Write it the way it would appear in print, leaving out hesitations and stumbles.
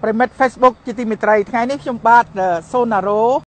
ប្រិមិត្ត Facebook ជាទីមេត្រីថ្ងៃនេះខ្ញុំបាទសូណារ៉ូ